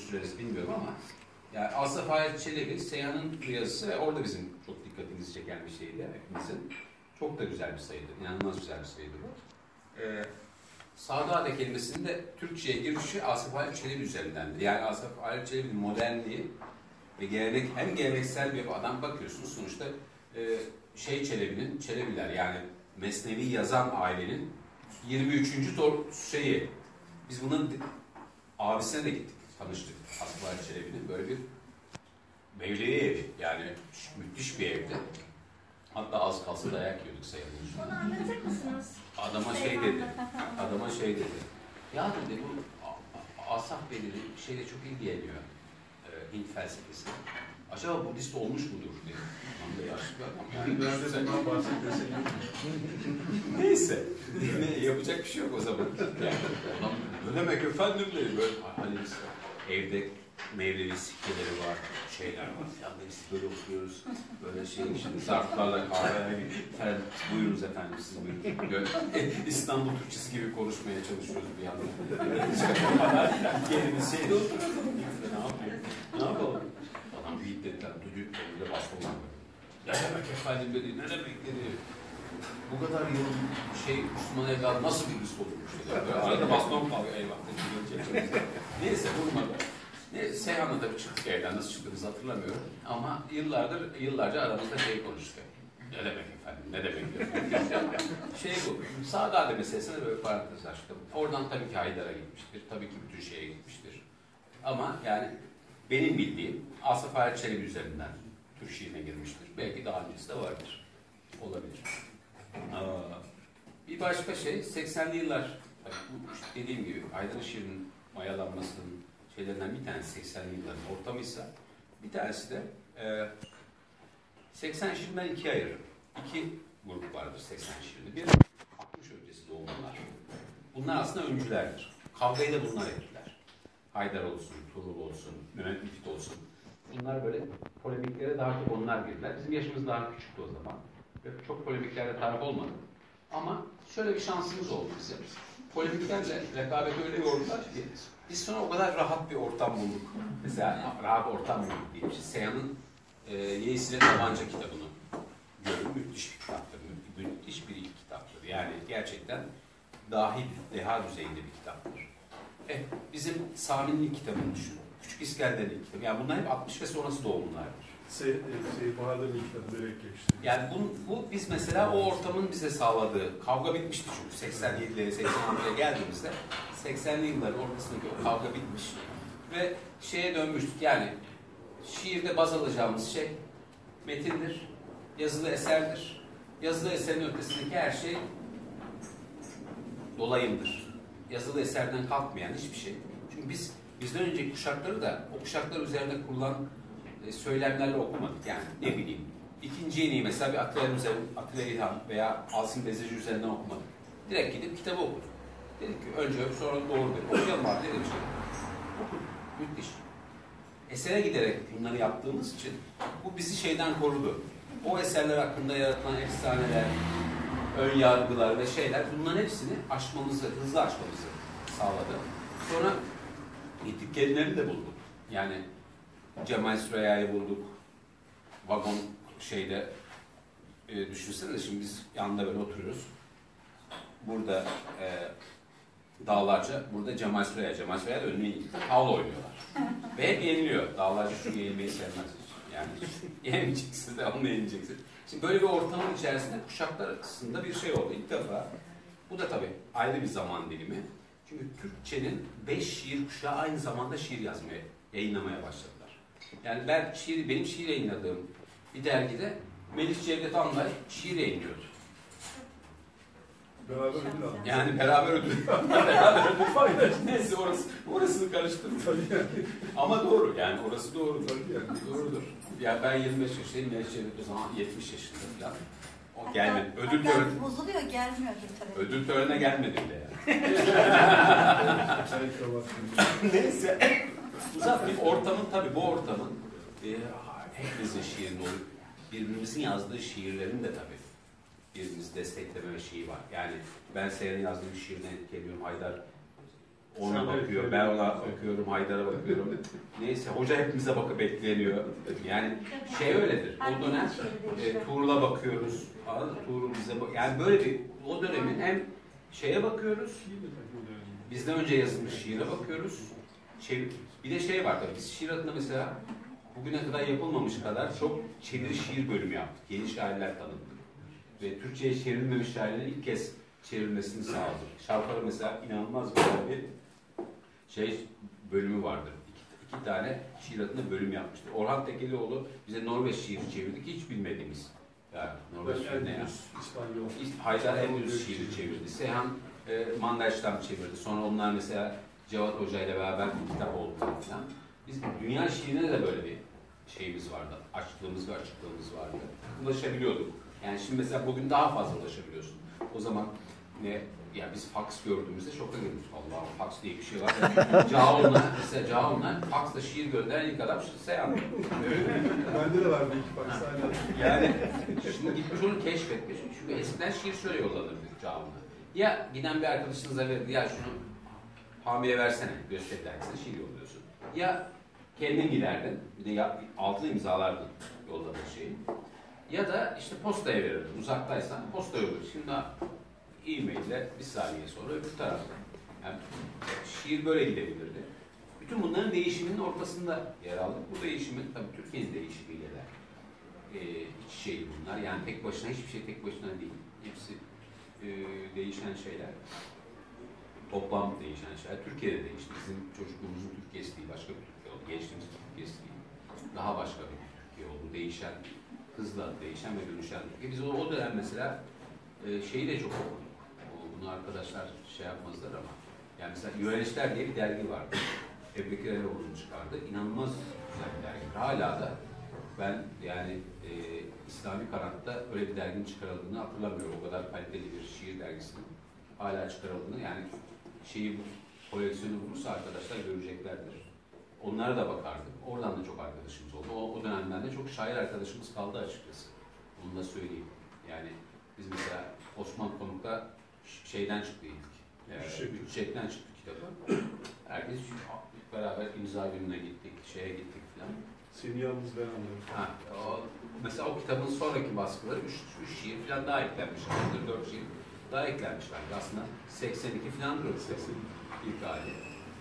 süreriz bilmiyorum ama yani Asaf Halit Çelebi, Seyhan'ın yazısı ve orada bizim çok dikkatimizi çeken bir şeydi hepimizin. Çok da güzel bir sayıdır, inanılmaz güzel bir sayıdır bu. Sağdağ'da kelimesinin de Türkçe'ye girişi Asaf Halit Çelebi üzerindendi. Yani Asaf Halit Çelebi'nin modernliği ve hem geleneksel bir adam bakıyorsunuz sonuçta Çelebi'nin, Çelebiler yani Mesnevi yazan ailenin 23. şeyi. Biz bunun abisine de gittik, tanıştık. Asaf Halit Çelebi'nin böyle bir mevlevi evi, yani müthiş bir evdi. Hatta az kalsa dayak yiyorduk sayılır. Onu anlatır mısınız? Adama şey dedi. Ya dedi bu Asaf Bey dedi şeyle çok ilgileniyor. Hint felsefesi. Acaba Budist olmuş mudur dedi. Tam da yaşlı bir adam yani. Nerede bundan bahsediyorsun? Neyse. Yapacak bir şey yok o zaman. Yani, adam ne demek efendim dedi. Böyle hani evde mevlevi sikkeleri var, şeyler var. Ya biz böyle okuyoruz. Böyle şimdi zarflarla kahve efendim, buyurunuz efendim siz buyurun. İstanbul Türkçesi gibi konuşmaya çalışıyoruz bir yandan. Yerimiz şeyde oturuyoruz. Ne yapalım? Adam bir hiddetler, düdük, elinde bastonlar var. Ne demek efendim dedi, ne demek dedi. Bu kadar yıl Müslüman evladı nasıl bir Hristo olmuş dedi. Arada baston kalıyor, eyvah dedi. Neyse vurmadı. Seyhan'la da çıktık evden, nasıl çıktığımızı hatırlamıyorum. Ama yıllarca aramızda konuştuk. Ne demek efendim, ne demek efendim. Bu, Sağdağ'da meselesine böyle parantez açtım. Oradan tabii ki Haydar'a gitmiştir, tabii ki bütün şeye gitmiştir. Ama yani benim bildiğim Asaf Halit Çelebi üzerinden Türk şiirine girmiştir. Belki daha öncesi de vardır. Olabilir. Bir başka 80'li yıllar, dediğim gibi Haydar'ın şiirinin mayalanmasının şeylerden bir tanesi 80'li yılların ortamıysa, bir tanesi de 80 şiirini ben ikiye ayırırım. İki grup vardır 80 şiirinde. Bir, 60 öncesi doğumlular. Bunlar aslında öncülerdir. Kavgayı da bunlar ettiler. Haydar olsun, Tuğrul olsun, Mehmet Müfit olsun. Bunlar böyle polemiklere daha çok onlar girdiler. Bizim yaşımız daha küçüktü o zaman. Çok polemiklerde taraf olmadı. Ama şöyle bir şansımız oldu bizim. Polemiklerle rekabeti öyle yordular ki biz sonra o kadar rahat bir ortam bulduk. Mesela rahat ortam bulduk diye. Seyhan'ın Yeğisiyle Tabanca kitabını görün. Müthiş bir kitaptır. Müthiş bir ilk kitaptır. Yani gerçekten dahi, deha düzeyinde bir kitaptır. Bizim Sami'nin ilk kitabını düşünün. Küçük İskender'in ilk kitabı. Yani bunlar hep 60 ve sonrası doğumlardır. Bahar'da bir kitabı börek geçti. Yani bu biz mesela o ortamın bize sağladığı, kavga bitmişti çünkü 87'lere 86'ya geldiğimizde 80'li yılların ortasındaki o kavga bitmiş ve dönmüştük yani şiirde baz alacağımız şey metindir, yazılı eserdir. Yazılı eserin ötesindeki her şey dolayımdır. Yazılı eserden kalkmayan hiçbir şey. Çünkü bizden önceki kuşakları da o kuşaklar üzerinde kurulan söylemlerle okumadık. Yani ne bileyim, İkinci Yeni'yi mesela bir Atilla İlhan veya Asım Bezeci üzerinden okumadık. Direkt gidip kitabı okuduk. Dedik ki önce öp sonra doğru dedik. Okuyalım abi dedik işte. Okuduk. Müthiş. Esere giderek bunları yaptığımız için bu bizi korudu. O eserler hakkında yaratılan efsaneler, ön yargılar ve bunların hepsini hızlı aşmamızı sağladı. Sonra gittik kendilerini de bulduk. Yani Cemal Süreyya'yı bulduk. Vagon düşünsene şimdi biz yanında böyle oturuyoruz. Burada Dağlarca, burada Cemal Süreyya. Cemal Süreyya da önüne İngilizce tavla oynuyorlar. Ve hep yeniliyor. Dağlarca şu yenilmeyi sevmez. Yani yenmeyeceksin de onunla yeneceksin. Şimdi böyle bir ortamın içerisinde kuşaklar arasında bir oldu. İlk defa. Bu da tabii ayrı bir zaman dilimi. Çünkü Türkçenin 5 şiir kuşağı aynı zamanda şiir yayınlamaya başladılar. Yani benim şiir yayınladığım bir dergide Melih Cevdet Anlay şiir yayınlıyordu. Beraber ödül aldık. Yani beraber ödül. Beraber ödül paylaş. Neyse orasını karıştırdım. Tabii yani. Ama doğru yani orası doğru. Tabii yani. Doğrudur. Yani ben 25 yaşındayım, Melih Cevdet o zaman 70 yaşında falan. O gelmedi. Ödül töreni. Bozuluyor, gelmiyor bir Ödül törenine gelmedi bile yani. Neyse. Uzak bir ortamın tabii bu ortamın hepimizin şiirinde olup birbirimizin yazdığı şiirlerin de tabii birbirimizi destekleme şeyi var. Yani ben Seyhan'ın yazdığı şiirine etkileniyorum. Haydar ona Sen de bakıyor, öyle. ben ona bakıyorum, Haydar'a bakıyorum. Neyse, hoca hepimize bakıp etkileniyor. Yani şey öyledir, o dönem Tuğrul'a bakıyoruz, Tuğrul bize bak. Yani böyle bir, o dönemin hem şeye bakıyoruz, bizden önce yazılmış şiire bakıyoruz. Bir de şey var tabii, biz şiir adına mesela bugüne kadar yapılmamış kadar çok çeviri şiir bölümü yaptık. Yeni şairler tanıdık. Ve Türkçe'ye çevrilmemiş şairlerin ilk kez çevrilmesini sağladık. Şarkıları mesela inanılmaz bir şey bölümü vardır. İki tane şiir adına bölüm yapmıştı. Orhan Tekelioğlu bize Norveç şiiri çevirdik. Hiç bilmediğimiz. Yani Norveç şiiri ne ya? İspanyol. Haydar Endülüs şiiri çevirdi. Seyhan Mandaş'tan çevirdi. Sonra onlar mesela Cevat Hoca ile beraber bir kitap oldular falan. Biz dünya şiirine de böyle bir şeyimiz vardı. Açlığımız ve açıklığımız vardı. Ulaşabiliyorduk. Yani şimdi mesela bugün daha fazla ulaşabiliyorsun. O zaman ne? Ya biz fax gördüğümüzde şoka girdik. Allah'ım, fax diye bir şey var. Mesela Caun'la faxla şiir gönderen ilk adam Seyhan. Bende de var bir iki fax hala. Yani şimdi gitmiş onu keşfetmiş. Çünkü eskiden şiir şöyle yollanırdı Caun'la. Ya giden bir arkadaşınıza verirdi, ya şunu hamiye versene, gösteri dergisine şiir yolluyorsun. Ya kendin giderdin, bir de altına imzalardın yolladığın şeyi. Ya da işte postaya verirdin, uzaktaysan posta yolluyor. Şimdi e-mail'le bir saniye sonra öbür tarafta. Yani şiir böyle gidebilirdi. Bütün bunların değişiminin ortasında yer aldık. Bu değişimin, tabii Türkiye'nin değişimiyle de iç şey bunlar. Yani tek başına, hiçbir şey tek başına değil. Hepsi değişen şeyler. Toplam değişen şeyler. Türkiye'de değişti. Bizim çocukluğumuzun Türkiye'si değil, başka bir Türkiye oldu. Gençliğimizin Türkiye'si değil. Daha başka bir Türkiye oldu. Değişen, hızla değişen ve dönüşen Türkiye. Biz o dönem mesela şeyi de çok okuduk. Bunu arkadaşlar şey yapmazlar ama. Yani mesela Yönelişler diye bir dergi vardı. Ebu Bekir Eroğlu'nun çıkardı. İnanılmaz güzel bir dergi. Hala da ben yani İslami Kanat'ta öyle bir derginin çıkarıldığını hatırlamıyorum. O kadar kaliteli bir şiir dergisinin hala çıkarıldığını. Yani şeyi koleksiyonu bulursa arkadaşlar göreceklerdir. Onlara da bakardım. Oradan da çok arkadaşımız oldu. O dönemden de çok şair arkadaşımız kaldı açıkçası. Onu da söyleyeyim. Yani biz mesela Osman Konuk'ta şeyden çıktı ilk. Bütçekten çıktı kitabı. Herkes beraber imza gününe gittik, şeye gittik falan. Seni yalnız ben anladım. Mesela o kitabın sonraki baskıları 3 şiir falan daha eklenmiş. 4 şiir daha eklenmişler. Aslında 82 falandır o kitabın ilk hali.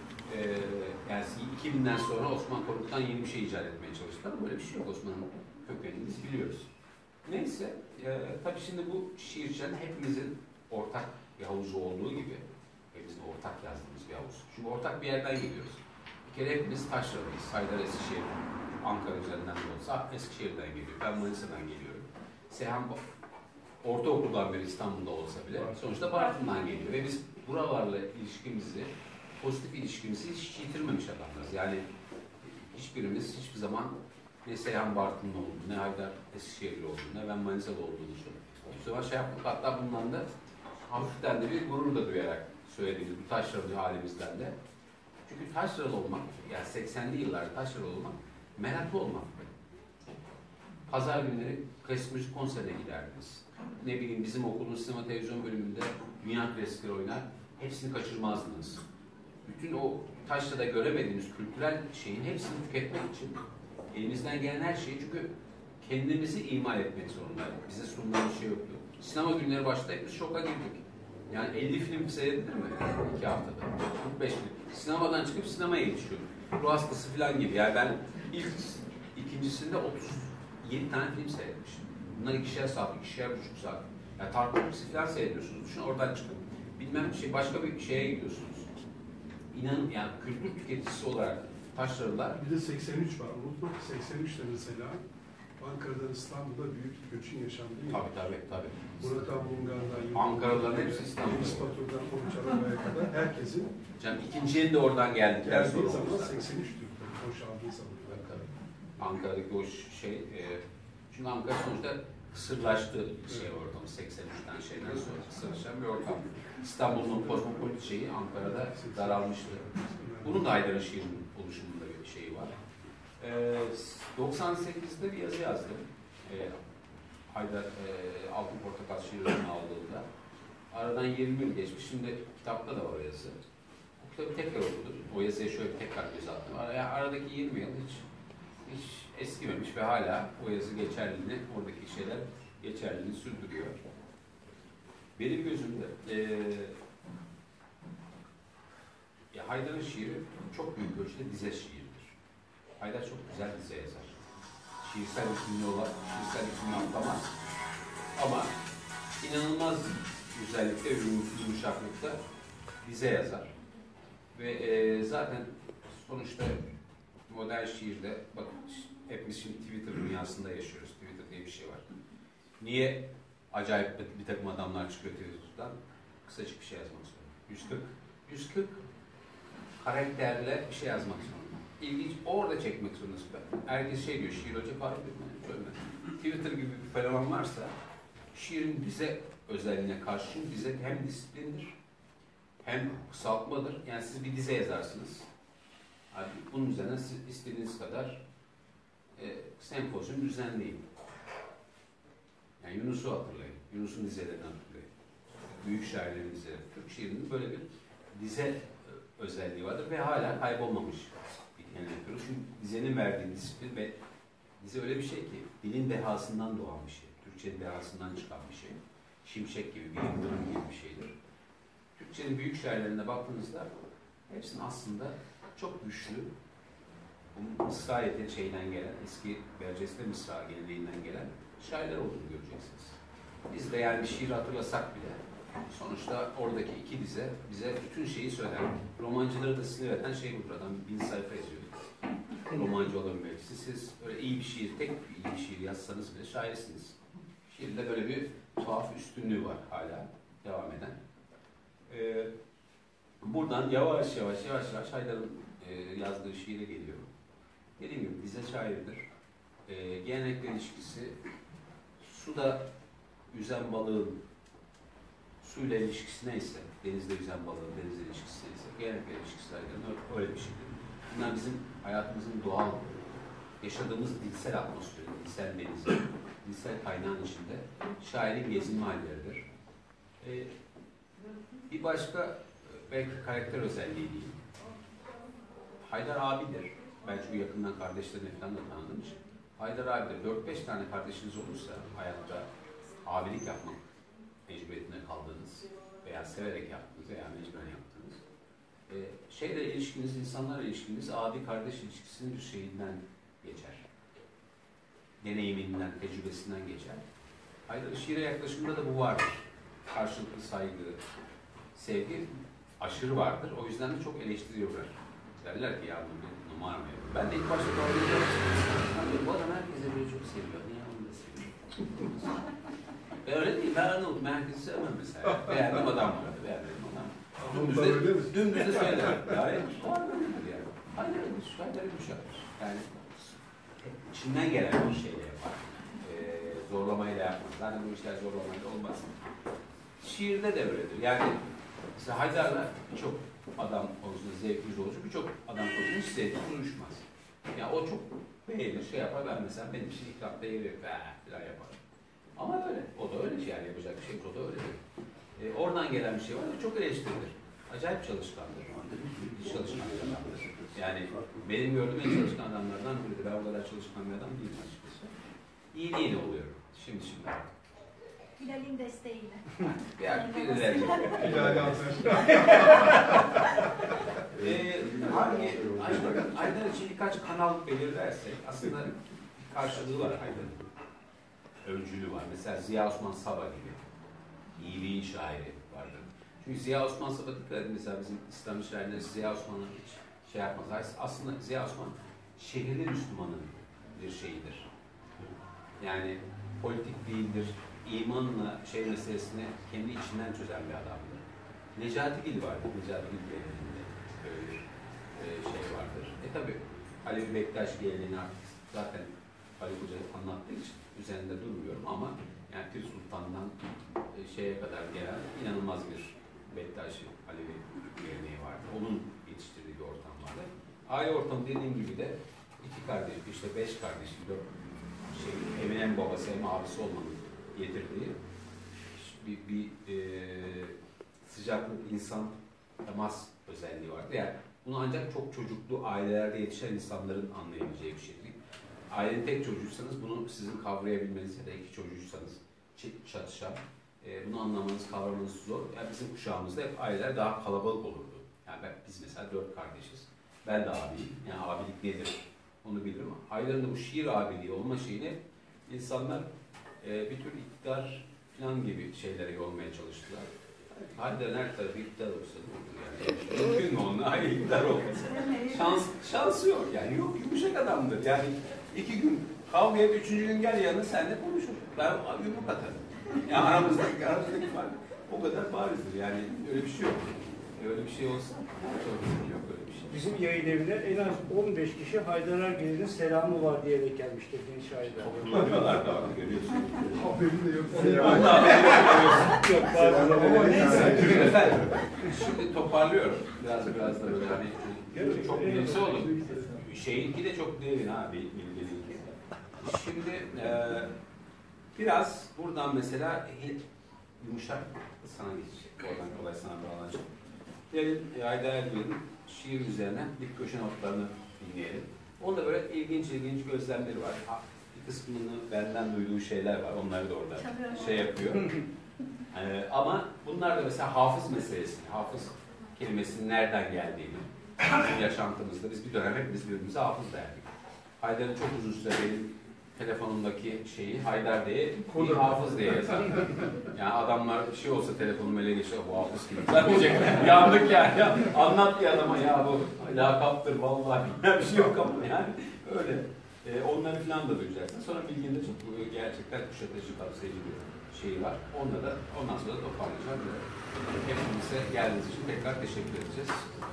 Yani 2000'den sonra Osman Konuk'tan yeni bir şey icat etmeye çalıştılar ama böyle bir şey yok. Osman'ın kökenini biz biliyoruz. Neyse, tabii şimdi bu şiircilerin hepimizin ortak bir havuzu olduğu gibi, hepimizin ortak yazdığımız bir havuz. Çünkü ortak bir yerden geliyoruz. Bir kere hepimiz Taşralıyız. Haydar Eskişehir, Ankara üzerinden de olsa Eskişehir'den geliyor. Ben Manisa'dan geliyorum. Seyhan ortaokuldan beri İstanbul'da olsa bile sonuçta Bartın'dan geliyor. Ve biz buralarla ilişkimizi, pozitif ilişkimizi hiç yitirmemiş adamlarız. Yani hiçbirimiz hiçbir zaman ne Seyhan Bartın'da oldu, ne Haydar Eskişehir'li oldu, ne ben Manisa'da olduğunu söylüyorum. Hiçbir zaman şey yaptık. Hatta bundan da hafiften de bir gurur da duyarak söylediğimiz bu taşralı halimizden de. Çünkü taşralı olmak, yani 80'li yıllarda taşralı olmak, meraklı olmak. Pazar günleri klasik müzik konserine giderdiniz. Ne bileyim bizim okulun sinema televizyon bölümünde dünya klasikleri oynar, hepsini kaçırmazdınız. Bütün o taşrada göremediğiniz kültürel şeyin hepsini tüketmek için elimizden gelen her şeyi, çünkü kendimizi imal etmek zorundaydık. Bize sunulan bir şey yoktu. Sinema günleri başlayıp biz şoka girdik. Yani 50 film seyredilir mi? 2 haftada. 45 film. Sinemadan çıkıp sinemaya yetişiyorduk. Ruh hastası falan gibi. Yani ben ikincisinde 37 tane film seyretmişim. Bunlar 2'şer saat, 2,5 saat. Yani Tarkovski falan seyrediyorsunuz. Düşünün, oradan çıkıp bilmem şey, başka bir şeye gidiyorsunuz. İnanın yani kültür tüketicisi olarak Taşralılar. Bir de 83 var. Unutma ki 83'te mesela Ankara'dan İstanbul'da büyük bir göçün yaşandığı yer. Tabii. Buradan Bulgar'dan, Ankaralıların hepsi İstanbul'da. İspatür'den Konçarama'ya kadar herkesin Canım ikinciye de oradan geldikten sonra geldiği zaman olmuşlar. 83 diyor. Boşaldığı zaman. Ankara'daki o şey, çünkü Ankara sonuçta kısırlaştı şey ortamı, 83'ten şeyden sonra kısırlaşan bir ortam. İstanbul'un kozmopolit şeyi Ankara'da daralmıştı. Bunun da Haydar'ın şiirinin oluşumunda bir şeyi var. 98'de bir yazı yazdım. Haydar Altın Portakal şiirini aldığında. Aradan 20 yıl geçmiş. Şimdi kitapta da var o yazı. kitabı tekrar okudum. O yazıya şöyle tekrar göz attım. Yani aradaki 20 yıl hiç eskimemiş ve hala o yazı geçerliliğini, oradaki şeyler geçerliliğini sürdürüyor. Benim gözümde Haydar'ın şiiri çok büyük ölçüde dize şiiridir. Haydar çok güzel dize yazar. Şiirsel hükümlü olan, şiirsel hükümlü atlamaz. Ama inanılmaz güzellikte, yumuşaklıkta dize yazar. Ve zaten sonuçta modern şiirde, bakın hepimiz şimdi Twitter dünyasında yaşıyoruz. Twitter diye bir şey var. Niye acayip bir takım adamlar çıkıyor Twitter'dan? Kısacık bir şey yazmak zorunda. 140 karakterle bir şey yazmak zorunda. İlginç, orada çekmek zorundasın. Herkes şey diyor, şiir hoca fark etmez. Twitter gibi bir fenomen varsa, şiirin dize özelliğine karşı dize hem disiplindir, hem kısaltmadır. Yani siz bir dize yazarsınız. Abi bunun üzerine siz istediğiniz kadar sempozyum düzenleyin. Yani Yunus'u hatırlayın. Yunus'un dizelerini hatırlayın. Büyük şairlerin dizeleri. Türk şiirinin böyle bir dize özelliği vardır ve hala kaybolmamış bir genel yapıyoruz. Çünkü dizenin verdiği disiplin ve dize öyle bir şey ki dilin dehasından doğan bir şey. Türkçenin dehasından çıkan bir şey. Şimşek gibi, bir yıldırım gibi bir şeydir. Türkçenin büyük şairlerine baktığınızda hepsinin aslında çok güçlü, bu Mısra şeyden gelen, eski Berceste Mısra geleneğinden gelen şairler olduğunu göreceksiniz. Biz de yani bir şiir hatırlasak bile sonuçta oradaki iki dize bize bütün şeyi söyler. Romancıları da sinir eden şey budur. Adam 1000 sayfa yazıyor. Romancı olabilmek için siz öyle iyi bir şiir, tek iyi bir şiir yazsanız bile şairsiniz. Şiirde böyle bir tuhaf üstünlüğü var hala devam eden. Buradan yavaş yavaş Haydar'ın yazdığı şiire geliyor. Dediğim gibi dize şairdir. Gelenekle ilişkisi, suda yüzen balığın suyla ilişkisi neyse, denizde yüzen balığın denizle ilişkisi neyse, gelenekle ilişkisi Haydar'ın öyle bir şeydir. Bunlar bizim hayatımızın doğal, yaşadığımız dilsel atmosferi, dilsel denizin, dilsel kaynağın içinde şairin gezinme halleridir. Bir başka belki karakter özelliği değil. Haydar abidir. Ben çünkü yakından kardeşlerini falan da tanıdığım için. Haydar abidir. 4-5 tane kardeşiniz olursa hayatta abilik yapmak mecburiyetine kaldığınız veya severek yaptığınız veya mecburen yaptığınız şeyle ilişkiniz, insanlarla ilişkiniz abi-kardeş ilişkisinin bir şeyinden geçer. Deneyiminden, tecrübesinden geçer. Haydar'ın şiire yaklaşımında da bu vardır. Karşılıklı saygı, sevgi aşırı vardır. O yüzden de çok eleştiriyorlar. Derler ki ya bu bir numara mı? Ben de ilk başta doğru bu adam herkese böyle çok seviyor. Niye onu da seviyor? Öyle değil. Ben Arnavut'um. Herkesi sevmem mesela. Beğendiğim adam vardı. Beğendiğim adam. Dümdüz de söyler. Yani o adam nedir yani? Haydar'ı düşerdir. Yani içinden gelen bir şeyle yapar. Zorlamayla yapmaz. Zaten bu işler zorlamayla olmaz. Şiirde de öyledir. Yani mesela Haydar'la birçok adam konusunda zevkimiz olacak, birçok adam konusunda hiç zevkimiz uyuşmaz. Yani o çok beğenir, şey yapar, ben mesela benim için ikramda yeri falan yapar. Ama öyle, o da öyle yani yapacak bir şey yok, o da öyledir. Oradan gelen bir şey var ve çok eleştirilir. Acayip çalışkandır. Hiç çalışkan bir adamdır. Yani benim gördüğüm en çalışkan adamlardan biridir. Ben o kadar çalışkan bir adam değilim açıkçası. İyiliğiyle oluyorum. Şimdi. Hilal'in desteğiyle. Yani birileri. Hilal'i Haydar için birkaç kanal belirlersek aslında bir karşılığı var Haydar'ın. Öncülü var. Mesela Ziya Osman Saba gibi. İyiliğin şairi vardır. Çünkü Ziya Osman Saba dikkat edin mesela bizim İslam'ın şairleri Ziya Osman'la hiç şey yapmaz. Aslında Ziya Osman şehirli Müslümanın bir şeyidir. Yani politik değildir. İmanla şey meselesini kendi içinden çözen bir adamdır. Necati Gil vardır. Necati Gil geleneğinde böyle bir şey vardır. Tabi Alevi Bektaş geleneğini artık zaten Ali Hoca anlattığı için üzerinde durmuyorum ama yani Pir Sultan'dan şeye kadar gelen inanılmaz bir Bektaşi Alevi geleneği vardı. Onun yetiştirdiği bir ortam vardı. Aile ortamı dediğim gibi de iki kardeş, işte 5 kardeş, 4 evin hem babası hem abisi olmanın getirdiği bir sıcaklık, insan temas özelliği vardır. Yani bunu ancak çok çocuklu ailelerde yetişen insanların anlayabileceği bir şey değil. Ailenin tek çocuğuysanız bunu sizin kavrayabilmeniz ya da iki çocuğuysanız çatışan, bunu anlamanız, kavramanız zor. Yani bizim kuşağımızda hep aileler daha kalabalık olurdu. Yani biz mesela 4 kardeşiz. Ben de abiyim. Yani abilik nedir onu bilirim. Ailelerinde bu şiir abiliği olma şeyini insanlar bir tür iktidar falan gibi şeylere yormaya çalıştılar. Harbiden her tarafı iktidar olsa ne olur yani? Mümkün mü onun? Hayır, iktidar olması. Şansı yok yani. Yok, yumuşak adamdır. Yani 2 gün kavga et, 3. gün gel yanına seninle konuşur. Ben yumruk atarım. Yani aramızdaki fark o kadar barizdir. Yani öyle bir şey yok. Öyle bir şey olsa yok öyle bir şey. Bizim yayın evine en az 15 kişi Haydar Ergen'in selamı var diyerek gelmiştir genç Haydar. Kullanıyorlar da abi, görüyorsun. Haberin de yok. Onun haberi yok. Yok bazıları. Neyse. Efendim, şimdi toparlıyorum. Biraz da böyle hani çok bilimsel olur. Şeyinki de çok derin abi, bilgilinki. Şimdi biraz buradan mesela yumuşak sana geçecek. Oradan kolay sana bağlanacak. Diyelim Haydar Ergen'in şiir üzerine bir köşe notlarını dinleyelim. Onda böyle ilginç gözlemleri var. Bir kısmını benden duyduğu şeyler var. Onları da orada şey yapıyor. Ama bunlar da mesela hafız meselesini, hafız kelimesinin nereden geldiğini, bizim yaşantımızda biz bir dönem hepimiz birbirimize hafız derdik. Haydar'ın çok uzun süre benim telefonumdaki şeyi Haydar diye, bir hafız diye yazar. Yani adamlar bir şey olsa telefonumu ele geçiyor, bu hafız gibi. Ben diyecek, yandık yani. Ya, anlat bir adama ya bu lakaptır vallahi bir şey yok ama yani öyle. Onları falan da duyacaksın. Sonra bilginde çok gerçekten kuşatıcı, kapsayıcı bir şey var. Ondan sonra da toparlayacağım. Hepinize geldiğiniz için tekrar teşekkür edeceğiz.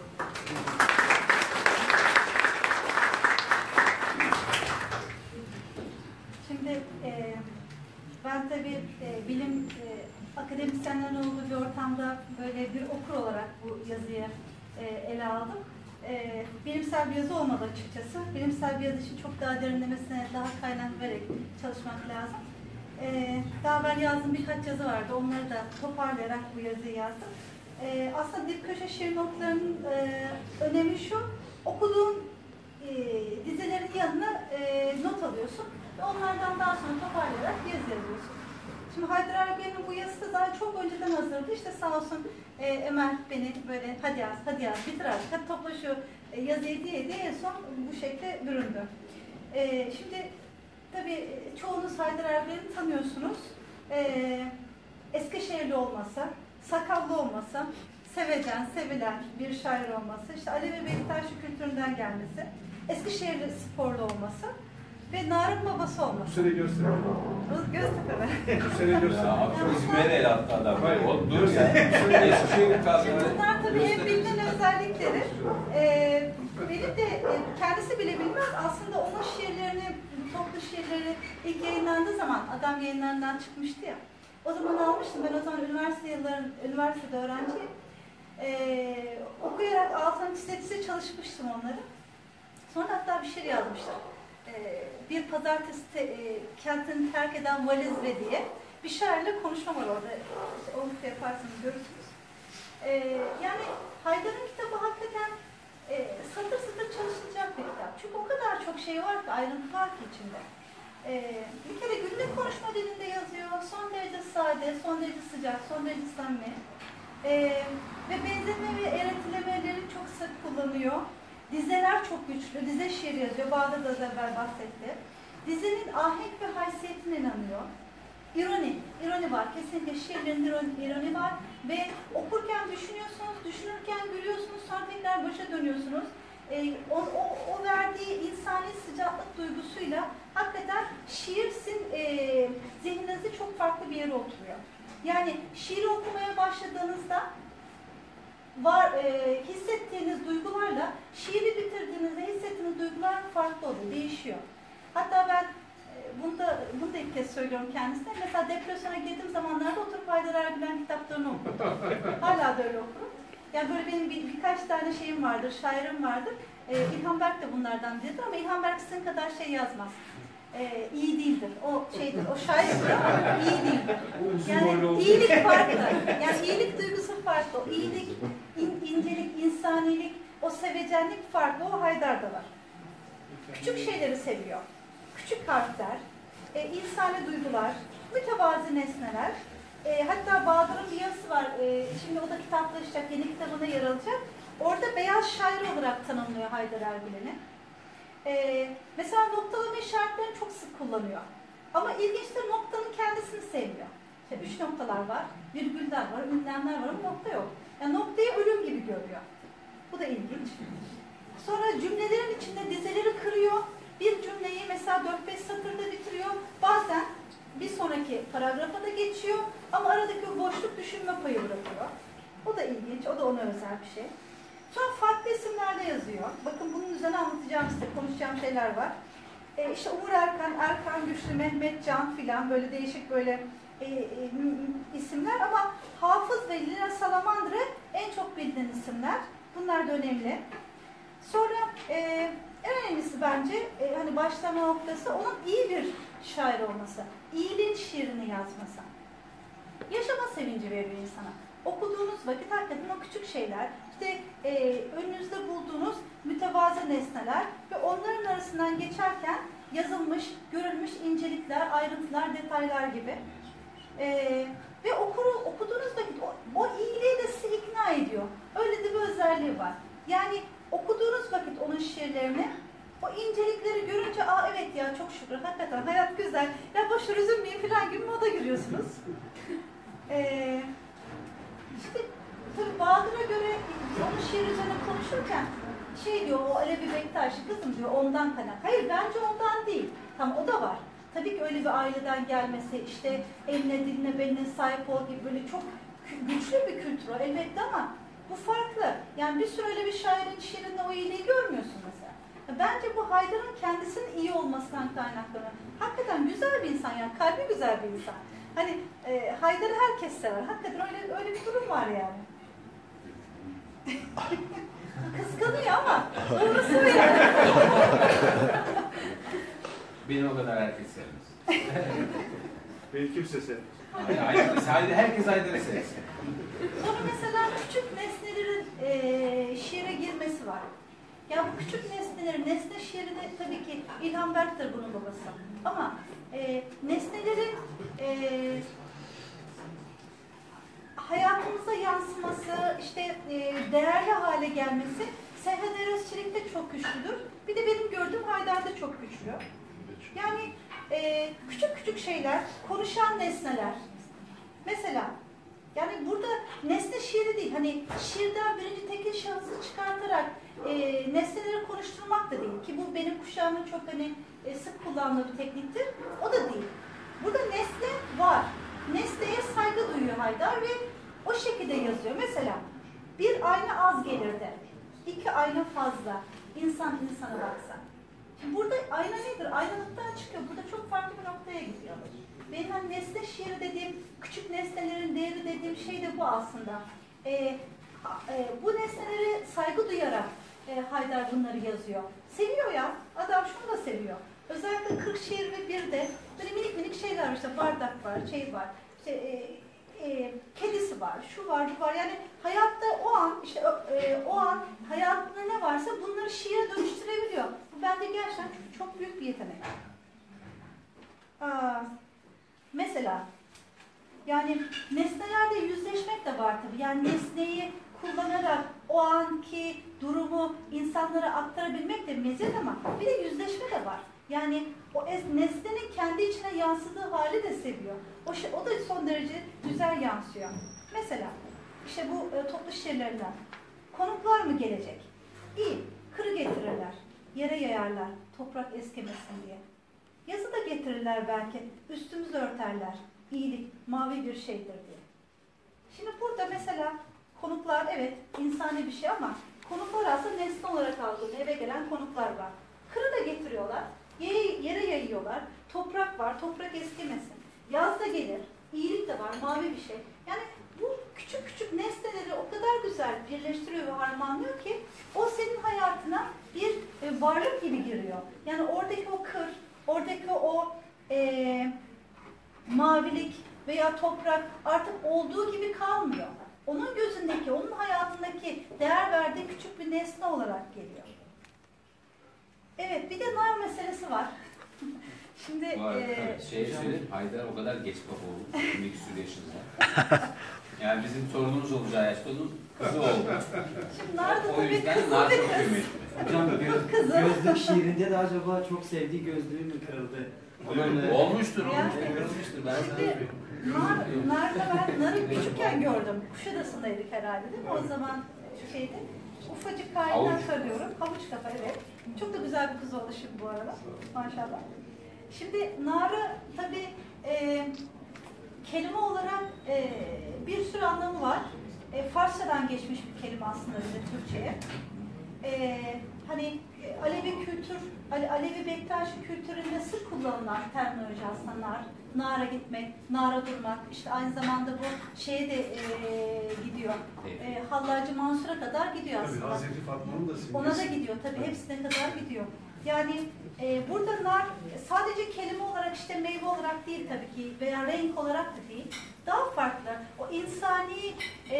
Şimdi ben tabii bilim akademisyenlerin olduğu bir ortamda böyle bir okur olarak bu yazıyı ele aldım. Bilimsel bir yazı olmadı açıkçası. Bilimsel bir yazı için çok daha derinlemesine, daha kaynak vererek çalışmak lazım. Daha ben yazdığım birkaç yazı vardı. Onları da toparlayarak bu yazıyı yazdım. Aslında dip köşe şiir notlarının önemi şu, okuduğun dizilerin yanına not alıyorsun ve onlardan daha sonra toparlayarak yazı yazıyorsun. Şimdi Haydar Ergen'in bu yazısı daha çok önceden hazırdı. İşte sağ olsun Emel beni böyle hadi yaz, bitir artık, hadi topla şu yazıyı diye en son bu şekilde büründü. Şimdi tabii çoğunuz Haydar Ergen'i tanıyorsunuz. Eskişehirli olmasa, sakallı olmasa, sevecen, sevilen bir şair olması, işte Alevi Bektaşi kültüründen gelmesi, Eskişehirli sporlu olması ve Narın babası olması. Bu sene gösterelim. Göztepe'de. Bu sene gösterelim. Abi çok İzmir'e de el attı adam. O dur ya. Bunlar tabii hep bilinen özellikleri. Benim de kendisi bile bilmez. Aslında onun şiirlerini, toplu şiirleri ilk yayınlandığı zaman adam yayınlarından çıkmıştı ya. O zaman almıştım. Ben o zaman üniversitede öğrenciyim. Okuyarak altın çizgisi çalışmıştım onları. Sonra hatta bir şiir yazmışlar. Bir pazartesi kentini terk eden valizle diye bir şairle konuşma var orada. İşte onu yaparsanız görürsünüz. Yani Haydar'ın kitabı hakikaten satır satır çalışılacak bir kitap. Çünkü o kadar çok şey var ki, ayrıntı var ki içinde. Bir kere günlük konuşma dilinde yazıyor. Son derece sade, son derece sıcak, son derece samimi. Ve benzetme ve eğretilemeleri çok sık kullanıyor. Dizeler çok güçlü. Dize şiir yazıyor. Bahadır da evvel bahsetti. Dizenin ahenk ve haysiyetine inanıyor. İroni var. Kesinlikle şiirlerinde ironi var. Ve okurken düşünüyorsunuz, düşünürken gülüyorsunuz, sonra tekrar başa dönüyorsunuz. O verdiği insani sıcaklık duygusuyla hakikaten şiir sizin zihninizde çok farklı bir yere oturuyor. Yani şiiri okumaya başladığınızda hissettiğiniz duygularla şiiri bitirdiğinizde hissettiğiniz duygular farklı oluyor, değişiyor. Hatta ben bunu da ilk kez söylüyorum kendisine. Mesela depresyona girdiğim zamanlarda oturup Haydar Ergülen kitaplarını okudum. Hala da öyle okurum. Yani böyle benim birkaç tane şeyim vardır, şairim vardır. İlhan Berk de bunlardan biridir ama İlhan Berk sizin kadar şey yazmaz. İyi değildir. O şeydir, o şairdir ama iyi değildir. Yani iyilik farklı. Yani iyilik duygusu farklı. İyilik, incelik, insanilik, o sevecenlik farklı, o Haydar'da var. Küçük şeyleri seviyor. Küçük harfler, insani duygular, mütevazi nesneler. Hatta Bahadır'ın bir yazısı var, şimdi o da kitaplaşacak, yeni kitabına yer alacak. Orada beyaz şair olarak tanımlıyor Haydar Ergülen'i. Mesela noktalama işaretlerini çok sık kullanıyor. Ama ilginçtir, noktanın kendisini sevmiyor. İşte 3 noktalar var, virgüller var, ünlemler var ama nokta yok. Yani noktayı ölüm gibi görüyor. Bu da ilginç. Sonra cümlelerin içinde dizeleri kırıyor. Bir cümleyi mesela 4-5 satırda bitiriyor. Bazen bir sonraki paragrafa da geçiyor. Ama aradaki o boşluk düşünme payı bırakıyor. O da ilginç, o da ona özel bir şey. Sonra farklı isimlerde yazıyor. Bakın bunun üzerine anlatacağım size, konuşacağım şeyler var. İşte Umur Erkan, Erkan Güçlü, Mehmet Can filan böyle değişik böyle isimler ama Hafız ve Lina Salamandra en çok bilinen isimler. Bunlar da önemli. Sonra en önemlisi bence hani başlama noktası onun iyi bir şair olması. İyiliğin şiirini yazması. Yaşama sevinci veriyor insana. Okuduğunuz vakit hakikaten o küçük şeyler, işte önünüzde bulduğunuz mütevazı nesneler ve onların arasından geçerken yazılmış, görülmüş incelikler, ayrıntılar, detaylar gibi. Ve okuduğunuz vakit o iyiliği de sizi ikna ediyor. Öyle de bir özelliği var. Yani okuduğunuz vakit onun şiirlerini, o incelikleri görünce, aa evet ya çok şükür, hakikaten hayat güzel, ya boşver üzülmeyin falan gibi moda giriyorsunuz. İşte tabii Bahadır'a göre onun şiir üzerine konuşurken şey diyor, o Alevi Bektaşi kızım diyor ondan kaynak. Hayır bence ondan değil. Tam o da var. Tabii ki öyle bir aileden gelmesi, işte eline diline beline sahip ol gibi böyle çok güçlü bir kültür o elbette ama bu farklı. Yani bir sürü öyle bir şairin şiirinde o iyiliği görmüyorsun mesela. Bence bu Haydar'ın kendisinin iyi olmasından kaynaklanıyor. Hakikaten güzel bir insan yani, kalbi güzel bir insan. Hani Haydar'ı herkes sever. Hakikaten öyle bir durum var yani. Kıskanıyor ama doğrusu yani. Beni o kadar herkes sevmez. Beni kimse sevmez. Herkes Haydar'ı sevsin. Sonra mesela küçük nesnelerin şiire girmesi var. Ya bu küçük nesnelerin, nesne şiiri de tabii ki İlhan Berk'tir bunun babası. Ama nesnelerin hayatımıza yansıması, işte değerli hale gelmesi Seyhan Erosçilik'te çok güçlüdür. Bir de benim gördüğüm Haydar'da çok güçlü. Yani küçük küçük şeyler, konuşan nesneler. Mesela yani burada nesne şiiri değil, hani şiirden birinci tekil şahısı çıkartarak nesneleri konuşturmak da değil. Ki bu benim kuşağımın çok hani sık kullandığı bir tekniktir. O da değil. Burada nesne var. Nesneye saygı duyuyor Haydar ve o şekilde yazıyor. Mesela bir ayna az gelirdi. 2 ayna fazla. İnsan insana baksa. Şimdi burada ayna nedir? Aynalıktan çıkıyor. Burada çok farklı bir noktaya gidiyor. Benim hani nesne şiiri dediğim, küçük nesnelerin değeri dediğim şey de bu aslında. Bu nesneleri saygı duyarak Haydar bunları yazıyor. Seviyor ya. Adam şunu da seviyor. Özellikle 40 şiir ve bir de böyle minik minik şeyler var. İşte bardak var, şey var. İşte kedisi var, şu var, bu var. Yani hayatta o an, işte o an hayatında ne varsa bunları şiire dönüştürebiliyor. Bu bence gerçekten çok büyük bir yetenek. Mesela yani nesnelerle yüzleşmek de var tabii. Yani nesneyi kullanarak o anki durumu insanlara aktarabilmek de meziyet ama bir de yüzleşme de var. Yani o nesnenin kendi içine yansıdığı hali de seviyor. O da son derece güzel yansıyor. Mesela işte bu toplu şiirlerinden. Konuklar mı gelecek? İyi, kırı getirirler, yere yayarlar, toprak eskimesin diye. Yazı da getirirler belki, üstümüzü örterler, iyilik, mavi bir şeydir diye. Şimdi burada mesela konuklar evet insani bir şey ama konuklar aslında nesne olarak algılanıyor. Eve gelen konuklar var. Kırı da getiriyorlar, yere yayıyorlar, toprak var, toprak eskimesin. Yaz da gelir, iyilik de var, mavi bir şey. Yani bu küçük küçük nesneleri o kadar güzel birleştiriyor ve harmanlıyor ki o senin hayatına bir varlık gibi giriyor. Yani oradaki o kır, oradaki o mavilik veya toprak artık olduğu gibi kalmıyor. onun gözündeki, onun hayatındaki değer verdiği küçük bir nesne olarak geliyor. Evet, bir de nar meselesi var. Şimdi Var, söyleyeyim, Haydar o kadar geç baba oldu. 22 küsur yaşında. Yani bizim torunumuz olacağı yaşta onun kızı oldu. Şimdi nar da O tabii yüzden kızıl nar bir çok kız. kıymetli. Hocam Kızım. gözlük şiirinde de acaba çok sevdiği gözlüğü mü kırıldı? Olmuştur, Yani- kırılmıştır. Ben sana Şimdi narda ben narı küçükken gördüm. Kuşadası'ndaydık herhalde değil mi? O zaman şeydi. Ufacık halinden Havuç. söylüyorum. Havuç kafa, evet. Çok da güzel bir kız oldu şimdi bu arada. Maşallah. Şimdi narı tabii kelime olarak bir sürü anlamı var. Farsçadan geçmiş bir kelime aslında bize Türkçe'ye. Hani Alevi kültür, Alevi Bektaşi kültüründe sık kullanılan terminoloji aslında nar. Nara gitmek, nara durmak, işte aynı zamanda bu şeye de gidiyor. Hallacı Mansur'a kadar gidiyor Tabii aslında. Hazreti Fatma'nın da simgesi. Ona da gidiyor tabii, hepsine kadar gidiyor. Yani burada nar sadece kelime olarak, işte meyve olarak değil tabii ki veya renk olarak da değil. Daha farklı. O insani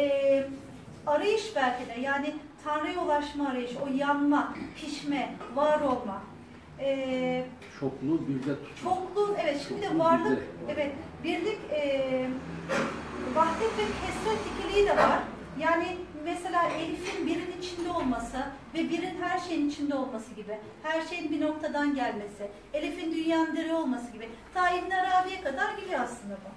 arayış belki de, yani Tanrı'ya ulaşma arayışı, o yanma, pişme, var olma. Çokluğu birde tutmak. Çokluğun, evet, şimdi de Çokluğu varlık, birde. evet, birlik, vahdet ve kesret ikiliği de var. Yani mesela Elif'in birin içinde olması ve birin her şeyin içinde olması gibi, her şeyin bir noktadan gelmesi, Elif'in dünyanın diri olması gibi, ta İbn Arabi'ye kadar gidiyor aslında bu.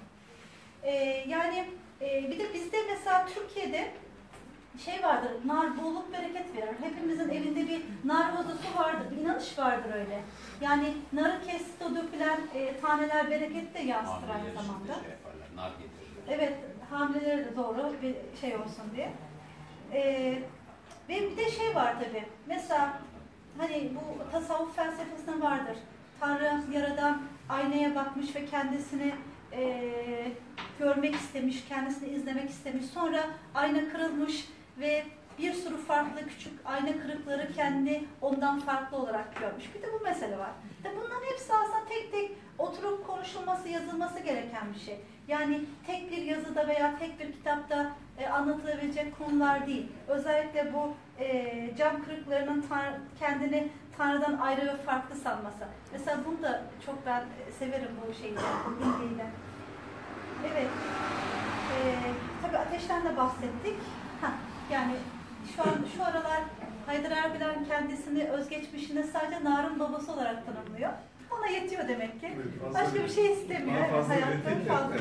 Yani bir de bizde mesela Türkiye'de şey vardır, nar bolluk bereket verir. Hepimizin evinde bir nar vazosu vardır, bir inanış vardır öyle. Yani narı kesip o dökülen taneler bereket de yansıtır aynı zamanda. Şey yaparlar, nar getirirler. Evet, hamileleri de doğru bir şey olsun diye. Ve bir de şey var tabii, mesela hani bu tasavvuf felsefesinde vardır. Tanrı yaradan aynaya bakmış ve kendisini görmek istemiş, kendisini izlemek istemiş. Sonra ayna kırılmış ve bir sürü farklı küçük ayna kırıkları kendini ondan farklı olarak görmüş. Bir de bu mesele var. Bunların hepsi aslında tek tek oturup konuşulması, yazılması gereken bir şey. Yani tek bir yazıda veya tek bir kitapta anlatılabilecek konular değil. Özellikle bu cam kırıklarının kendini Tanrı'dan ayrı ve farklı sanması. Mesela bunu da çok ben severim bu şeyi, bilgiyle. Evet. Tabii ateşten de bahsettik. Yani şu aralar Haydar Erbilen kendisini özgeçmişinde sadece narın babası olarak tanımlıyor. Ona yetiyor demek ki. Evet, Başka bir şey istemiyor. Daha fazla Hayatta fazla.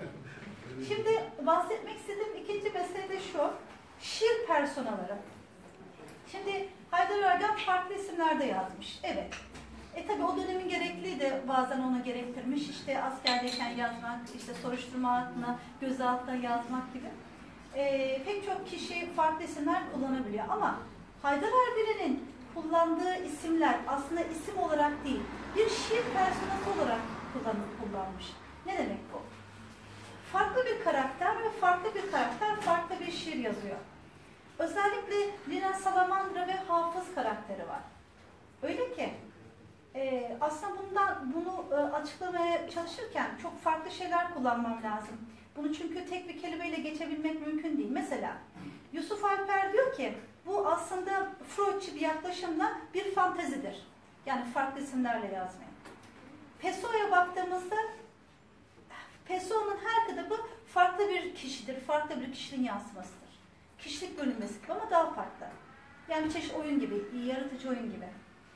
Şimdi bahsetmek istediğim ikinci mesele de şu. Şiir personaları. Şimdi Haydar Ergen farklı isimlerde yazmış. Evet. Tabii o dönemin gerekliliği de bazen ona gerektirmiş. İşte askerdeyken yazmak, işte soruşturma altına, gözaltına yazmak gibi. Pek çok kişi farklı isimler kullanabiliyor. Ama Haydar Erbilen'in kullandığı isimler aslında isim olarak değil, bir şiir personası olarak kullanmış. Ne demek bu? Farklı bir karakter ve farklı bir karakter farklı bir şiir yazıyor. Özellikle Lina Salamandra ve Hafız karakteri var. Öyle ki aslında bunu açıklamaya çalışırken çok farklı şeyler kullanmam lazım. Bunu çünkü tek bir kelimeyle geçebilmek mümkün değil. Mesela Yusuf Alper diyor ki bu aslında Freudçu bir yaklaşımla bir fantezidir. Yani farklı isimlerle yazmaya. Pessoa'ya baktığımızda Pessoa'nın her kitabı farklı bir kişidir, farklı bir kişinin yansımasıdır. Kişilik bölünmesi gibi ama daha farklı. Yani bir çeşit oyun gibi, yaratıcı oyun gibi.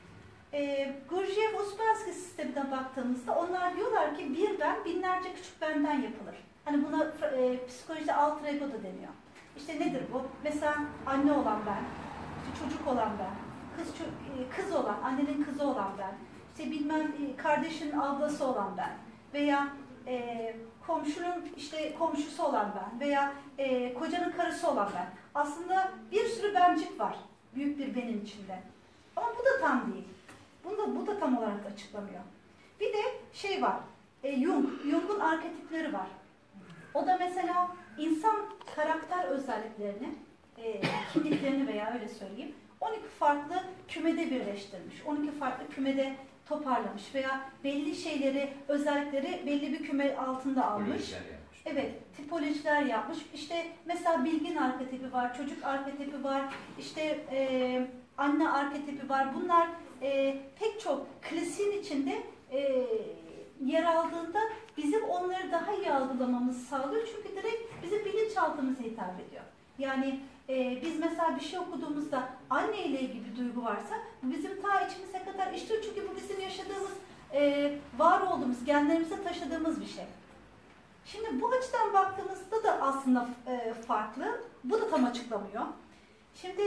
Gurdjieff-Uspensky sistemine baktığımızda onlar diyorlar ki bir ben binlerce küçük benden yapılır. Hani buna psikolojide alter ego da deniyor. İşte nedir bu? Mesela anne olan ben, işte çocuk olan ben, kız olan, annenin kızı olan ben, işte bilmem kardeşinin ablası olan ben veya komşunun işte komşusu olan ben veya kocanın karısı olan ben. Aslında bir sürü bencik var büyük bir benim içinde. Ama bu da tam değil. Bu da tam olarak açıklamıyor. Bir de şey var, Jung'un arketipleri var. O da mesela insan karakter özelliklerini, kimliklerini veya öyle söyleyeyim, 12 farklı kümede birleştirmiş. 12 farklı kümede toparlamış veya belli şeyleri, özellikleri belli bir küme altında almış. Evet, tipolojiler yapmış. İşte mesela bilgin arketipi var, çocuk arketipi var, işte anne arketipi var. Bunlar pek çok klasiğin içinde yer aldığında bizim onları daha iyi algılamamızı sağlıyor. Çünkü direkt bizim bilinçaltımıza hitap ediyor. Yani biz mesela bir şey okuduğumuzda anne ile ilgili bir duygu varsa bu bizim ta içimize kadar işliyor. Çünkü bu bizim yaşadığımız, var olduğumuz, genlerimize taşıdığımız bir şey. Şimdi bu açıdan baktığımızda da aslında farklı. Bu da tam açıklamıyor. Şimdi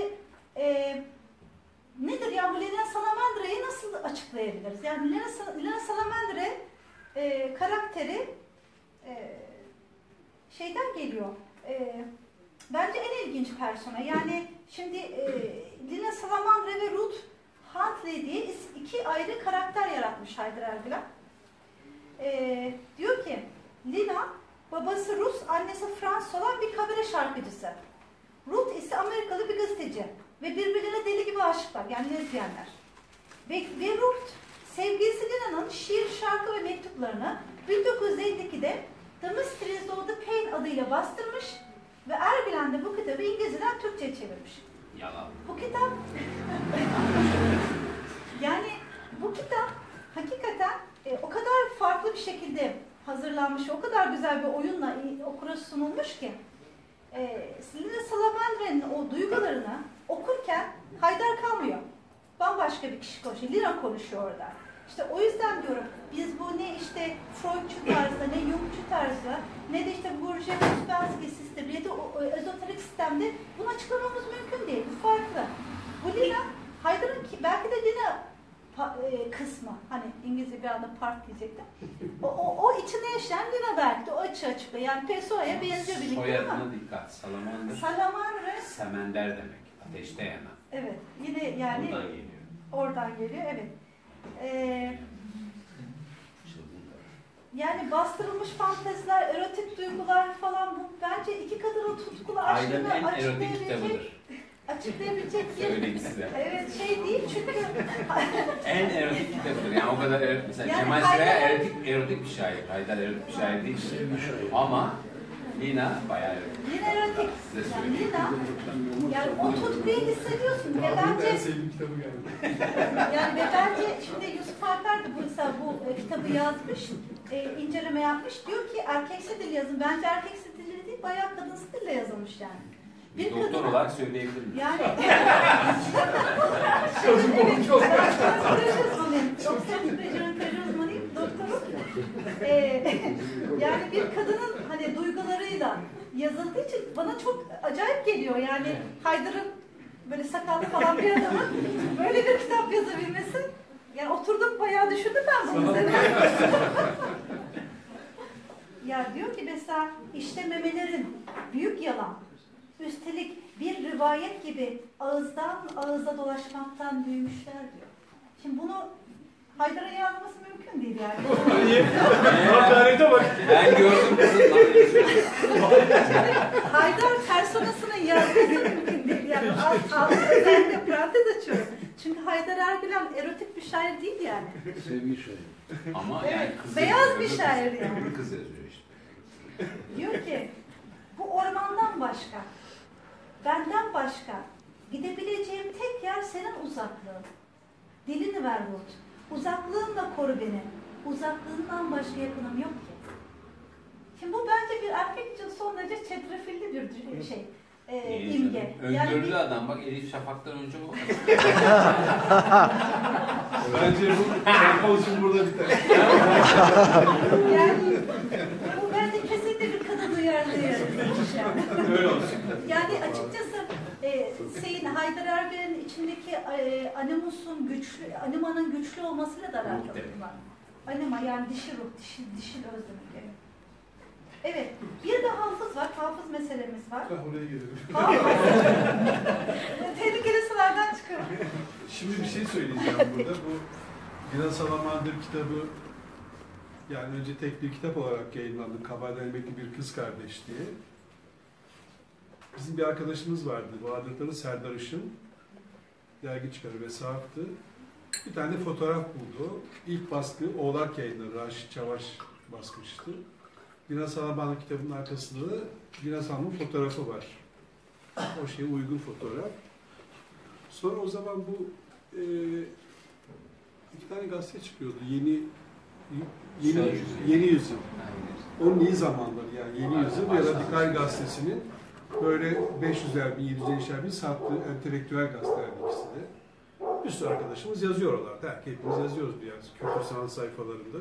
nedir ya bu Lina Salamandra'yı nasıl açıklayabiliriz? Yani Lina Salamandra karakteri şeyden geliyor. Bence en ilginç persona. Yani şimdi Lina Salamandra ve Ruth Huntley diye iki ayrı karakter yaratmış Haydar Ergülen. Diyor ki Lina babası Rus, annesi Fransız olan bir kabare şarkıcısı. Ruth ise Amerikalı bir gazeteci ve birbirlerine deli gibi aşıklar, yani lezbiyenler. Ve Ruth sevgilisi Lina'nın şiir, şarkı ve mektuplarını 1952'de The Mysteries of the Pain adıyla bastırmış ve Ergülen de bu kitabı İngilizceden Türkçe'ye çevirmiş. Yalan. Bu kitap yani bu kitap hakikaten o kadar farklı bir şekilde hazırlanmış, o kadar güzel bir oyunla okura sunulmuş ki Lina Salamandra'nın o duygularını okurken Haydar kalmıyor. Bambaşka bir kişi konuşuyor. Lina konuşuyor orada. İşte o yüzden diyorum biz bu ne işte Freudçu tarzda, ne Jungçu tarzda, ne de işte Bourdieu-Ouspensky sistemi, ne de o ezoterik sistemde bunu açıklamamız mümkün değil. Bu farklı. Bu Lina, Haydar'ın ki belki de Lina kısmı, hani İngilizce bir anda part diyecektim. O içine yaşayan Lina belki de o açıkla. Yani Pessoa'ya benziyor birlikte ama. Soyadına dikkat. Salamander. Salamandra. Semender demek. Ateşte yanan. Evet. Yine yani. Buradan geliyor. Oradan geliyor. Evet. Çılgın kadın. Yani bastırılmış fanteziler, erotik duygular falan bu bence iki kadının tutkulu Aynen aşkını en erotik kitabıdır. açıklayabilecek Söyleyeyim size. evet şey değil çünkü En erotik kitabıdır. Yani o kadar erotik. Mesela Yani Kemal Haydar- Süreyya erotik bir şair. Haydar erotik bir şair değil. Ama Lina bayağı erotik. yine erotik. Size Yani söyleyeyim. Lina, yani o tutkuyu hissediyorsun ve Abinin en bence sevdiğim kitabı geldi. yani ve bence şimdi Yusuf Alper de bu kitabı yazmış, inceleme yapmış. Diyor ki erkekse dil yazın. Bence erkekse dili değil, bayağı kadınsı dille yazılmış yani. Bir doktor olarak söyleyebilirim. Yani evet, ben psikoloji uzmanıyım. Doktor psikoloji uzmanıyım, doktorum. Yani bir kadının hani duygularıyla yazıldığı için bana çok acayip geliyor. Yani Haydar'ın böyle sakallı falan bir adamın böyle bir kitap yazabilmesi. Yani oturdum bayağı düşündüm ben bunu üzerine. Ya diyor ki mesela işte memelerin büyük yalan. Üstelik bir rivayet gibi ağızdan ağıza dolaşmaktan büyümüşler diyor. Şimdi bunu Haydar'a yazması mümkün değil yani. Hakarete bak. Ben gördüm kızım lan yazıyor. Haydar personasının yazması mümkün değil. Yani altı özellikle parantez açıyorum. Çünkü Haydar Ergülen erotik bir şair değil yani. Sevgi şairi. Ama Evet, yani kız beyaz yazıyor, bir öbür şair kız- yani. öbür kız yazıyor işte. Diyor ki bu ormandan başka, benden başka gidebileceğim tek yer senin uzaklığın. Dilini ver Ruth. Uzaklığınla koru beni. Uzaklığından başka yakınım yok ki. Şimdi bu bence bir erkek için son derece çetrefilli bir şey. İmge. Öngörülü bir- adam bak Elif Şafak'tan önce o. Bence bu kompozisyon burada biter. Yani bu bence kesinlikle bir kadın duyarlılığı yaratılmış yani. Öyle olsun. Yani açıkçası Haydar Ergülen'in içindeki animanın güçlü olmasıyla da alakalı var. Anima yani dişi ruh, dişil öz demek yani. Evet, bir de hafız var, hafız meselemiz var. Oraya gelelim. Hafız, tehlikeli sulardan çıkıyor. Şimdi bir şey söyleyeceğim burada. Bu Lina Salamander kitabı yani önce tek bir kitap olarak yayınlandı. Kabardan Emekli Bir Kız Kardeş diye. Bizim bir arkadaşımız vardı. Bahadır Tanı Serdar Işın. Dergi çıkarı ve sahaftı. Bir tane fotoğraf buldu. İlk baskı Oğlak Yayınları, Raşit Çavaş basmıştı. Gülen Salaman'ın kitabının arkasında da Gülen Salaman'ın fotoğrafı var. O şeye uygun fotoğraf. Sonra o zaman bu iki tane gazete çıkıyordu. Yeni Yüzyıl. Onun iyi zamanları yani Yeni Yüzyıl ve Radikal Gazetesi'nin böyle 500'er bin, 750'er bin sattığı entelektüel gazeteler ikisi de. Bir sürü arkadaşımız yazıyor oralarda. Hepimiz yazıyoruz bir yer. Kültür sanat sayfalarında.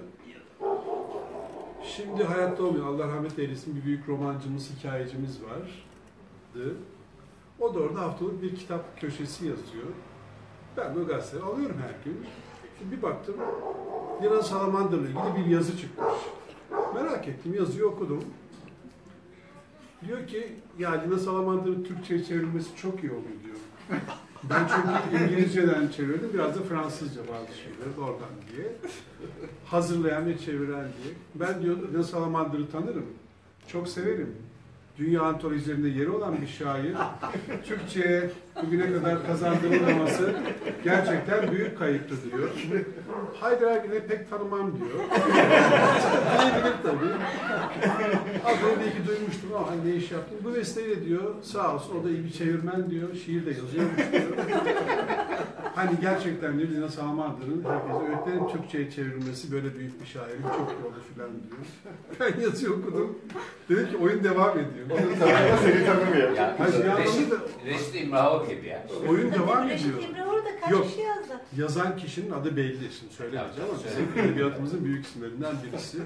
Şimdi hayatta olmuyor. Allah rahmet eylesin. Bir büyük romancımız, hikayecimiz vardı. O da orada haftalık bir kitap köşesi yazıyor. Ben de o gazeteyi alıyorum her gün. Şimdi bir baktım, Gülen Salamander'la ilgili bir yazı çıkmış. Merak ettim, yazıyı okudum. Diyor ki, ya Gülen Salamander'ın Türkçe'ye çevrilmesi çok iyi oluyor diyor. Ben çünkü İngilizceden çevirdim, biraz da Fransızca bazı şeyleri oradan diye. Hazırlayan ve çeviren diye. Ben diyor, Gülen Salamander'ı tanırım, çok severim. Dünya antolojilerinde yeri olan bir şair, Türkçe'ye bugüne kadar kazandırılmaması gerçekten büyük kayıptır diyor. Haydar Ergün'ü pek tanımam diyor. Bilebilir tabii. Adını belki duymuştum ama ne iş yaptım. Bu vesileyle diyor, sağ olsun o da iyi bir çevirmen diyor, şiir de yazıyormuş diyor. Hani gerçekten diyor, Gülen Salamander'ın herkese öğretlerin Türkçe'ye çevrilmesi böyle büyük bir şairin çok iyi olur filan diyor. Ben yazıyı okudum. Dedim ki oyun devam ediyor. Seni tanımıyor. Reşit İmraoğlu gibi ya. Oyun devam Reşit ediyor. İmraoğlu da kaç Yok. kişi yazdı? Yazan kişinin adı belli. Şimdi söylemeyeceğim ama bizim edebiyatımızın büyük isimlerinden birisi.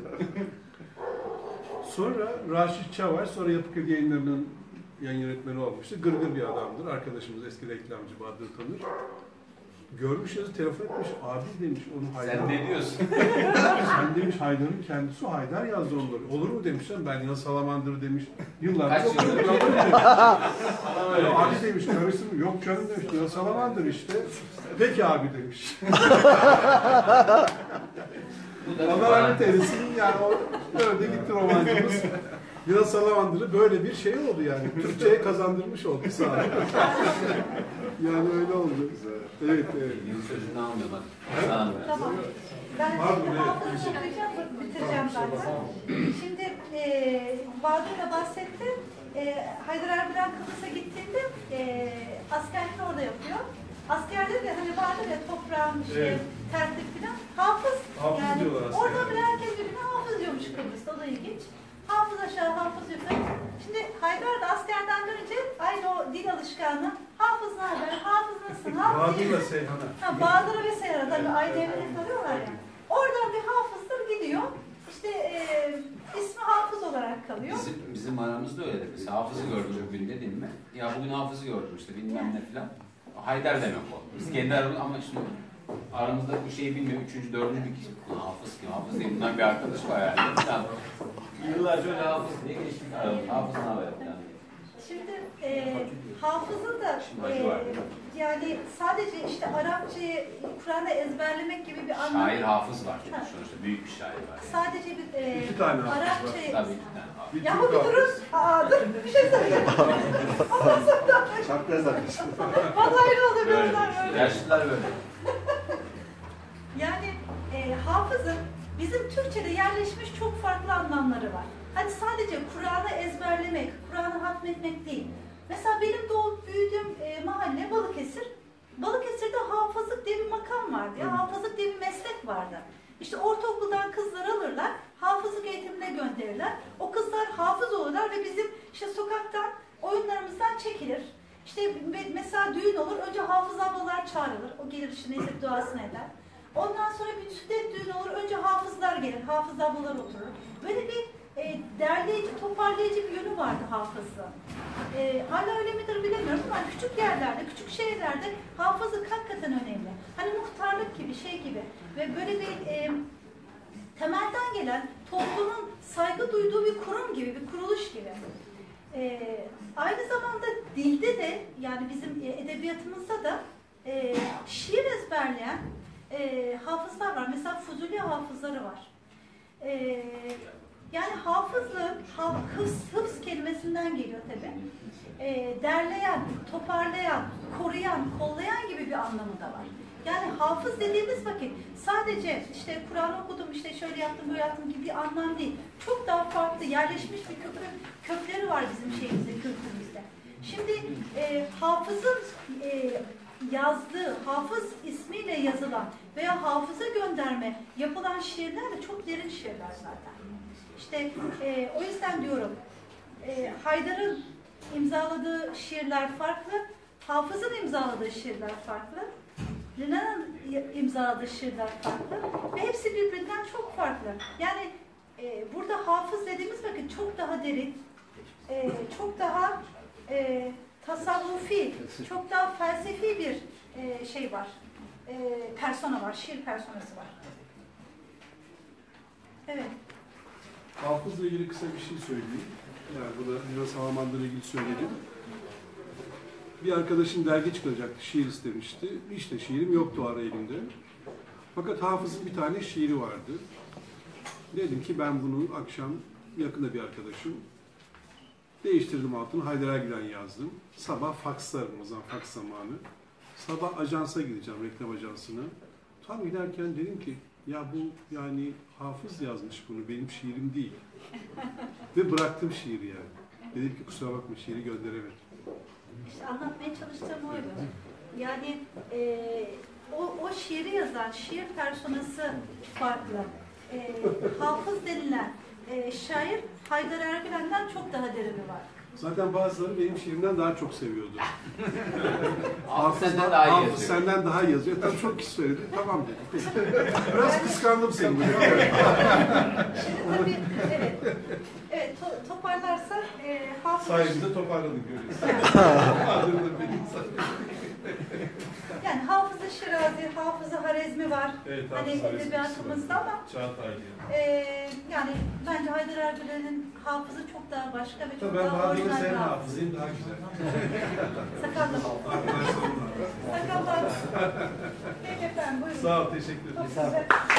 Sonra Raşit Çavaş, sonra Yapı Kredi Yayınları'nın yayın yönetmeni olmuştu. Gırgır bir adamdır. Arkadaşımız eski reklamcı Bahadır tanır. Görmüş yazı, telefon etmiş. Abi demiş onu Haydar. Sen ne diyorsun? Sen demiş Haydar'ın kendisi, o Haydar yazdı onları. Olur mu demişler. Ben Gülen Salamander'ı demiş. Yıllardır Kaç okudum. yıldır? Abi demiş karısı mı? Yok canım demiş. Gülen Salamander işte. Peki abi demiş. Allah rahmet eylesin. Yani o böyle de gitti romancımız. Gülen Salamander'ı böyle bir şey oldu yani. Türkçe'ye kazandırmış oldu sağ olun. Yani öyle oldu. Evet, evet. Benim sözünü almıyor bak. Tamam. Ben Pardon, şimdi evet. hafızı okuyacağım, bitireceğim zaten. Şimdi Bahadır da bahsetti. Haydar Erbilen Kıbrıs'a gittiğinde askerliğini orada yapıyor. Askerde de hani vardır ya toprağın Evet. tertip falan. Hafız yani. diyorlar askerde. Orada bile herkes birbirine hafız diyormuş Kıbrıs'ta. O da ilginç. Hafız aşağı, hafız yukarı. Şimdi Haydar da askerden dönünce aynı o dil alışkanlığı. Hafız ne haber? Hafız nasılsın? Hafız iyi Bahadır'la misin? Seyhan'a. Bahadır'a ve Seyhan'a tabii aynı evde kalıyorlar ya. Oradan bir hafızdır gidiyor. İşte ismi Hafız olarak kalıyor. Bizim aramızda öyle. Mesela Hafız'ı gördüm bugün dedim mi? Ya bugün Hafız'ı gördüm işte bilmem ne filan. Haydar demek o. Biz kendi aramızda ama şimdi aramızda bir şeyi bilmiyor. Üçüncü, dördüncü bir kişi. Ulan Hafız kim? Hafız değil. Bundan bir arkadaş var yani. Tamam. Yıllarca öyle Hafız diye geçtik aramızda. Hafız ne haber falan diye. Şimdi hafızın da Acı var. yani sadece işte Arapçayı, Kur'an'ı ezberlemek gibi bir anlamı. Şair Hafız var çünkü sonuçta. Büyük bir şair var. Yani. Sadece bir İki tane hafız var. Arapçayı. Tabii iki tane Hafız. Ya bu bir durun. Aa dur bir şey söyleyeceğim. Ondan sonra Çapraz atmış. vallahi öyle oldu Böyle. birazdan böyle. Yaşlılar böyle. Yani hafızın bizim Türkçe'de yerleşmiş çok farklı anlamları var. Hani sadece Kur'an'ı ezberlemek, Kur'an'ı hatmetmek değil. Mesela benim doğup büyüdüğüm mahalle Balıkesir. Balıkesir'de hafızlık diye bir makam vardı. Ya, hafızlık diye bir meslek vardı. İşte ortaokuldan kızlar alırlar, hafızlık eğitimine gönderirler. O kızlar hafız olurlar ve bizim işte sokaktan, oyunlarımızdan çekilir. İşte mesela düğün olur, önce hafız ablalar çağrılır. O gelir işte neyse duasını eder. Ondan sonra bir sünnet düğün olur, önce hafızlar gelir, hafız ablalar oturur. Böyle bir derleyici, toparlayıcı bir yönü vardı hafızlığın. Hala öyle midir bilemiyorum ama küçük yerlerde, küçük şehirlerde hafızlık hakikaten önemli. Hani muhtarlık gibi, şey gibi ve böyle bir temelden gelen toplumun saygı duyduğu bir kurum gibi, bir kuruluş gibi. Aynı zamanda dilde de yani bizim edebiyatımızda da şiir ezberleyen hafızlar var. Mesela Fuzuli hafızları var. Yani hafızlığın hıfz kelimesinden geliyor tabii. Derleyen, toparlayan, koruyan, kollayan gibi bir anlamı da var. Yani hafız dediğimiz vakit sadece işte Kur'an okudum, işte şöyle yaptım, böyle yaptım gibi bir anlam değil. Çok daha farklı, yerleşmiş bir kökleri var bizim şeyimizde, kültürümüzde. Şimdi hafızın yazdığı, hafız ismiyle yazılan veya hafıza gönderme yapılan şiirler de çok derin şiirler zaten. İşte o yüzden diyorum, Haydar'ın imzaladığı şiirler farklı, Hafız'ın imzaladığı şiirler farklı, Renan'ın imzaladığı şiirler farklı ve hepsi birbirinden çok farklı. Yani burada hafız dediğimiz vakit çok daha derin, çok daha tasavvufi, çok daha felsefi bir şey var, persona var, şiir personası var. Evet. Hafızla ilgili kısa bir şey söyleyeyim. Yani bu da Lina Salamander'la ilgili söyledim. Bir arkadaşım dergi çıkaracaktı, şiir istemişti. İşte şiirim yoktu o ara elimde. Fakat Hafız'ın bir tane şiiri vardı. Dedim ki ben bunu akşam yakında bir arkadaşım. Değiştirdim altını, Haydar Ergülen yazdım. Sabah fakslarım, o zaman faks zamanı. Sabah ajansa gideceğim, reklam ajansına. Tam giderken dedim ki, ya bu yani Hafız yazmış bunu, benim şiirim değil. Ve bıraktım şiiri yani. Dedim ki kusura bakma, şiiri gönderemedim. İşte anlatmaya çalıştığım oydu. Yani o şiiri yazan şiir personası farklı. Hafız denilen şair Haydar Ergülen'den çok daha derini var. Zaten bazıları benim şiirimden daha çok seviyordu. Hafız senden daha iyi Hafız yazıyor. senden daha iyi yazıyor. Tabii çok kişi söyledi. Tamam dedim. Peki. Biraz kıskandım seni. Şimdi tabii evet toparlarsak Hafız... Sayemizde toparladık görüyorsun. Yani Hafız-ı Şirazi, Hafız-ı Harezmi var. Evet, hani Hafız-ı Harezmi edebiyatımızda ama Çağatay yani bence Haydar Ergülen'in hafızı çok daha başka ve çok Tabii ben daha Bahadır orijinal bir senin hafız. hafızayım daha güzel. Sakallı. Arkadaşlarımla. Sakallı. Peki efendim buyurun. Sağ ol, teşekkür ederim. Çok güzel.